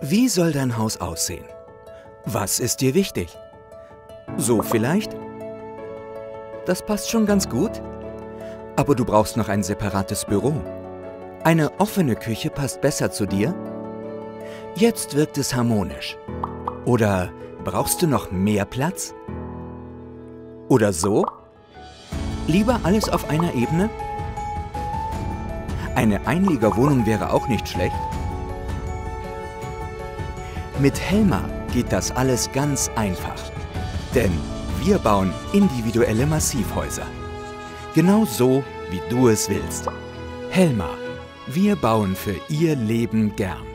Wie soll dein Haus aussehen? Was ist dir wichtig? So vielleicht? Das passt schon ganz gut. Aber du brauchst noch ein separates Büro. Eine offene Küche passt besser zu dir? Jetzt wirkt es harmonisch. Oder brauchst du noch mehr Platz? Oder so? Lieber alles auf einer Ebene? Eine Einliegerwohnung wäre auch nicht schlecht. Mit Helmar geht das alles ganz einfach. Denn wir bauen individuelle Massivhäuser. Genau so, wie du es willst. Helmar, wir bauen für Ihr Leben gern.